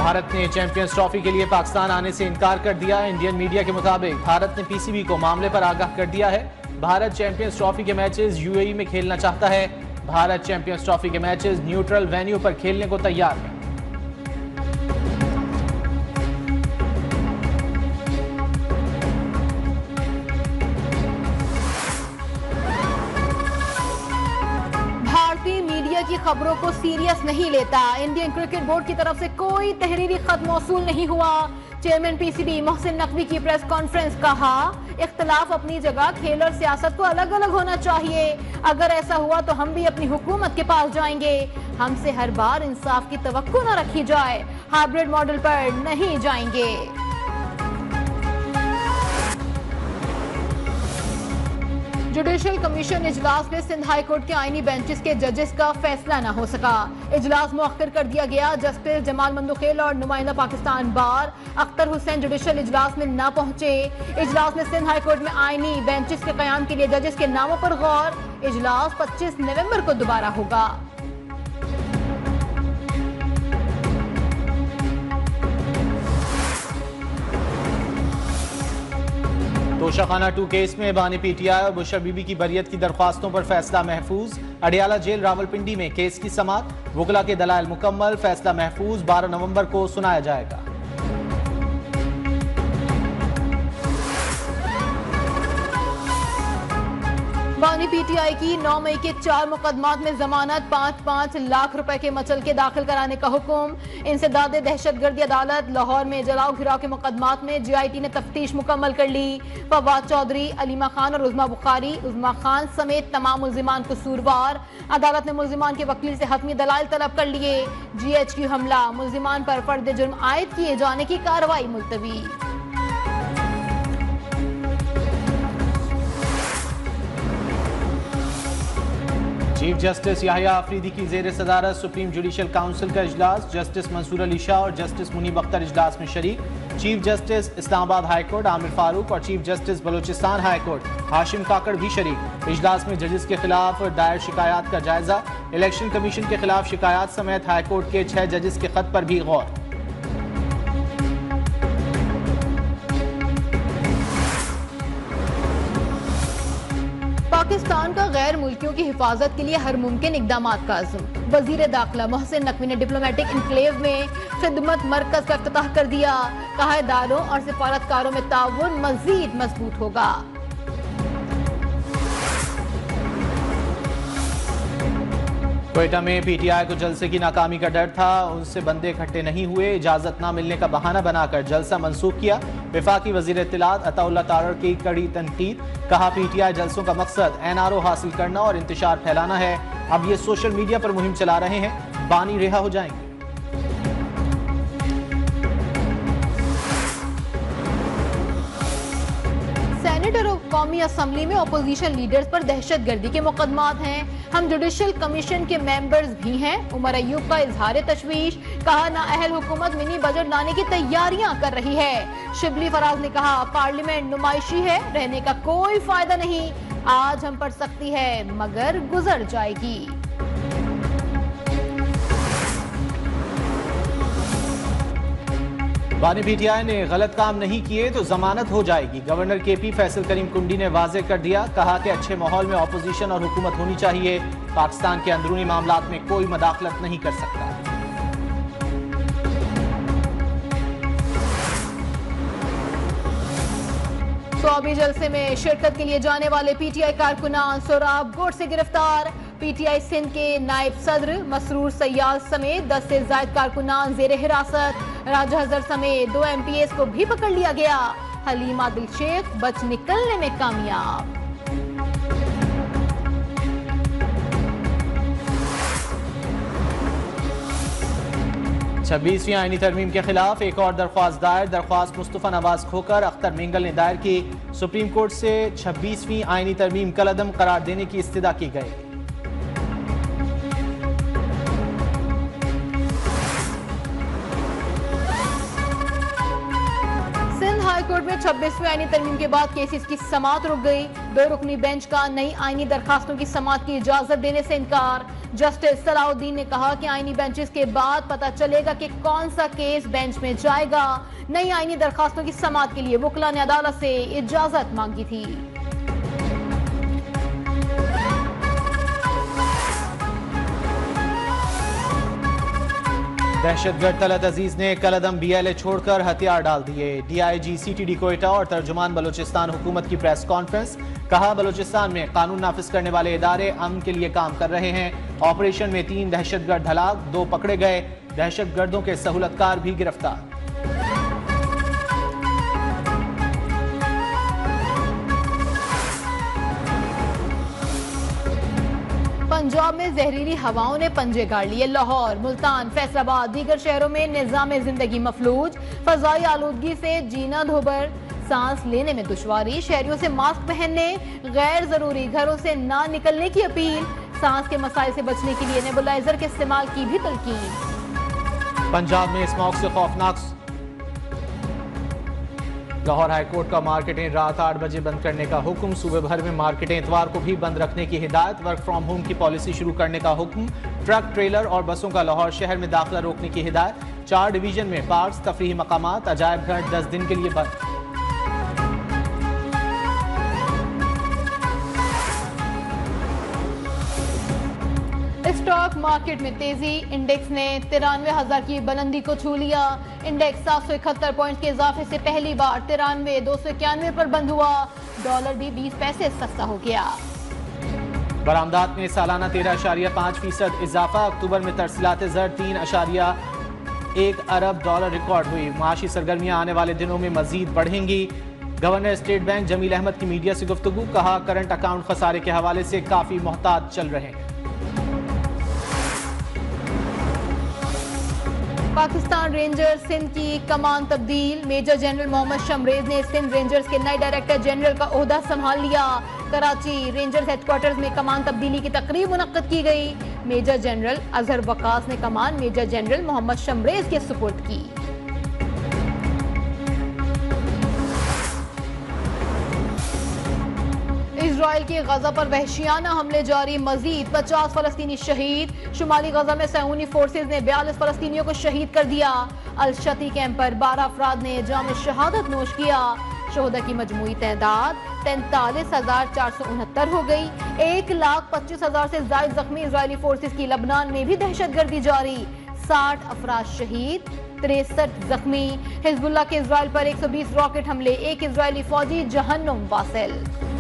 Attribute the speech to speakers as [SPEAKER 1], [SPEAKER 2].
[SPEAKER 1] भारत ने champions trophy के लिए पाकिस्तान आने से इनकार कर दिया। इंडियन मीडिया के मुताबिक भारत ने पीसीबी को मामले पर आगाह कर दिया है। भारत चैंपियंस ट्रॉफी के मैचेस यूएई में खेलना चाहता है। भारत चैंपियंस ट्रॉफी के मैचेस न्यूट्रल वेन्यू पर खेलने को तैयार है।
[SPEAKER 2] की खबरों को सीरियस नहीं लेता। इंडियन क्रिकेट बोर्ड की तरफ से कोई तहरीरी खत मौसूल नहीं हुआ। चेयरमैन पीसीबी मोहसिन नकवी की प्रेस कॉन्फ्रेंस, कहा इख्तलाफ अपनी जगह, खेल और सियासत को अलग अलग होना चाहिए। अगर ऐसा हुआ तो हम भी अपनी हुकूमत के पास जाएंगे। हमसे हर बार इंसाफ की तवक्को न रखी जाए, हाइब्रिड मॉडल पर नहीं जाएंगे। जुडिशल कमीशन इजलास में सिंध हाई कोर्ट के आईनी बेंचेस के जजेस का फैसला न हो सका। इजलास मुअख्खर कर दिया गया। जस्टिस जमाल मंदुखेल और नुमाइंदा पाकिस्तान बार अख्तर हुसैन जुडिशल इजलास में न पहुंचे। इजलास में सिंध हाई कोर्ट में आईनी बेंचेस के कयाम के लिए जजेस के नामों पर गौर। इजलास 25 नवंबर को दोबारा होगा।
[SPEAKER 1] तोशाखाना 2 केस में बानी पीटीआई और बुशर बीबी की बरियत की दरख्वास्तों पर फैसला महफूज। अडियाला जेल रावलपिंडी में केस की समाअत, वकला के दलाइल मुकम्मल, फैसला महफूज 12 नवंबर को सुनाया जाएगा।
[SPEAKER 2] बानी पीटीआई की 9 मई के 4 मुकदमात में जमानत, 5-5 लाख रुपए के मचल के दाखिल कराने का हुक्म। इंसदाद दहशतगर्दी अदालत लाहौर में जलाओ घिराव के मुकदमात में जीआईटी ने तफ्तीश मुकम्मल कर ली। फवाद चौधरी, अलीमा खान और उज़मा बुखारी, उज़मा खान समेत तमाम मुल्जिमान कसूरवार। अदालत ने मुल्जिमान के वकील से हतमी दलाइल तलब कर लिए। GHQ हमला, मुल्जिमान पर फर्द जुर्म आयद किए जाने की कार्रवाई मुलतवी।
[SPEAKER 1] चीफ जस्टिस याहिया आफरीदी की जेर सदारत सुप्रीम जुडिशल काउंसिल का इजलास। जस्टिस मंसूर अली शाह और जस्टिस मुनीब अख्तर इजलास में शरीक। Chief justice Islamabad high court Aamir Farooq और chief justice Balochistan high court Hashim Kakar भी शरीक। इजलास में जजेस के खिलाफ दायर शिकायत का जायजा। इलेक्शन कमीशन के खिलाफ शिकायत समेत हाई कोर्ट के 6 जजेस के खत पर भी गौर।
[SPEAKER 2] पाकिस्तान का गैर मुल्कियों की हिफाजत के लिए हर मुमकिन इकदामात का अज़्म। वजीर दाखिला मोहसिन नकवी ने डिप्लोमेटिक इनक्लेव में खिदमत मरकज का इफ्तिताह कर दिया। कहा इदारों और सिफारतकारों में ताउन मजीद मजबूत होगा।
[SPEAKER 1] क्वेटा में पीटीआई को जलसे की नाकामी का डर था, उनसे बंदे इकट्ठे नहीं हुए। इजाजत न मिलने का बहाना बनाकर जलसा मंसूख किया। वफाकी वजीर इत्तलात अताउल्लाह तारड़ की कड़ी तनकीद। कहा पीटीआई जलसों का मकसद NRO हासिल करना और इंतशार फैलाना है। अब ये सोशल मीडिया पर मुहिम चला रहे हैं, बानी रिहा हो जाएंगे।
[SPEAKER 2] सेनेट और कौमी असम्बली में अपोजिशन लीडर्स पर दहशतगर्दी के मुकदमात हैं। हम जुडिशल कमीशन के मेंबर्स भी हैं। उमर अयूब का इजहार तशवीश। कहा नाअहल हुकूमत मिनी बजट लाने की तैयारियां कर रही है। शिबली फराज ने कहा पार्लियामेंट नुमाइशी है, रहने का कोई फायदा नहीं। आज हम पढ़ सकती है मगर गुजर जाएगी।
[SPEAKER 1] बानी पीटीआई ने गलत काम नहीं किए तो जमानत हो जाएगी। गवर्नर KP फैसल करीम कुंडी ने वाजे कर दिया। कहा कि अच्छे माहौल में ऑपोजिशन और हुकूमत होनी चाहिए। पाकिस्तान के अंदरूनी मामलात में कोई मदाखलत नहीं कर सकता।
[SPEAKER 2] स्वाबी जलसे में शिरकत के लिए जाने वाले पीटीआई कारकुनान सोराब गोट से गिरफ्तार। पीटीआई सिंध के नायब सदर मसरूर सयाद समेत 10 से ज्यादा कारकुनान जेर हिरासत। राजा हजर समेत 2 MPs को भी पकड़ लिया गया। हलीम आदिल शेख बच निकलने में कामयाब।
[SPEAKER 1] छब्बीसवीं आईनी तरमीम के खिलाफ एक और दरख्वास्त दायर। दरख्वास्त मुस्तफा नवाज खोकर अख्तर मिंगल ने दायर की। सुप्रीम कोर्ट से 26वीं आईनी तरमीम कलअदम करार देने की इस्तदा की गई।
[SPEAKER 2] हाई कोर्ट में 26वीं आईनी तरमीम के बाद केसेस की समाअत रुक गई। 2 रुकनी बेंच का नई आईनी दरखास्तों की समाअत की इजाजत देने से इनकार। जस्टिस सलाउद्दीन ने कहा कि आईनी बेंचेस के बाद पता चलेगा कि कौन सा केस बेंच में जाएगा। नई आईनी दरखास्तों की समाअत के लिए वकील ने अदालत से इजाजत मांगी थी।
[SPEAKER 1] दहशतगर्द तलत अजीज ने कलदम BLA छोड़कर हथियार डाल दिए। DIG CTD कोयटा और तर्जुमान बलूचिस्तान हुकूमत की प्रेस कॉन्फ्रेंस। कहा, बलूचिस्तान में कानून नाफिज करने वाले इदारे अमन के लिए काम कर रहे हैं। ऑपरेशन में 3 दहशतगर्द हलाक, 2 पकड़े गए। दहशतगर्दों के सहूलतकार भी गिरफ्तार।
[SPEAKER 2] पंजाब में जहरीली हवाओं ने पंजे गाड़ लिए। लाहौर, मुल्तान, फैसलाबाद, दीगर शहरों में निजाम जिंदगी मफलूज। फजाई आलूदगी से जीना धोबर, सांस लेने में दुश्वारी। शहरियों से मास्क पहनने, गैर जरूरी घरों से ना निकलने की अपील। सांस के मसाइल से बचने के लिए नेबुलाइजर के इस्तेमाल की भी तलकीन।
[SPEAKER 1] पंजाब में स्मॉग से खौफनाक। लाहौर हाईकोर्ट का मार्केटें रात 8 बजे बंद करने का हुक्म। सूबे भर में मार्केटें इतवार को भी बंद रखने की हिदायत। वर्क फ्रॉम होम की पॉलिसी शुरू करने का हुक्म। ट्रक, ट्रेलर और बसों का लाहौर शहर में दाखिला रोकने की हिदायत। 4 डिवीजन में पार्क्स, तफरीही मकामात, अजायब घर 10 दिन के लिए बंद।
[SPEAKER 2] स्टॉक मार्केट में तेजी। इंडेक्स ने 93,000 की बुलंदी को छू लिया। इंडेक्स 771 पॉइंट के इजाफे से पहली बार 93,291 पर बंद हुआ। डॉलर भी 20 पैसे सस्ता हो गया।
[SPEAKER 1] बरामदात में सालाना 13.5% इजाफा। अक्टूबर में तरसीलात ज़र 3.1 अरब डॉलर रिकॉर्ड हुई। माशी सरगर्मियां आने वाले दिनों में मजीद बढ़ेंगी। Governor state bank Jameel Ahmed की मीडिया से गुफ्तगू। कहा, करंट अकाउंट खसारे के हवाले से काफी मोहतात चल रहे हैं।
[SPEAKER 2] पाकिस्तान रेंजर्स सिंध की कमान तब्दील। मेजर जनरल मोहम्मद शमरेज ने सिंध रेंजर्स के नए डायरेक्टर जनरल का ओहदा संभाल लिया। कराची रेंजर्स हेडक्वार्टर्स में कमान तब्दीली की तकरीब मुनक्कद की गई। मेजर जनरल अजहर वकास ने कमान मेजर जनरल मोहम्मद शमरेज के सुपुर्द की। इजराइल के गजा पर वहशियाना हमले जारी। मजीद 50 फलस्तीनी शहीद। शुमाली गजा में सहूनी फोर्सेज ने 42 फलस्तीनियों को शहीद कर दिया। अल-शती कैंप पर 12 अफराद ने जाम शहादत नोश किया। शोहदा की मजमूई तहदाद 43,469 हो गई। 1,25,000 से ज्यादा जख्मी। इजरायली फोर्सेज की लबनान में भी दहशतगर्दी जारी। 60 अफराद शहीद, 63 जख्मी। हिजबुल्लाह के इजराइल पर 120 रॉकेट हमले। 1 इजरायली फौजी जहन्नुम वासिल।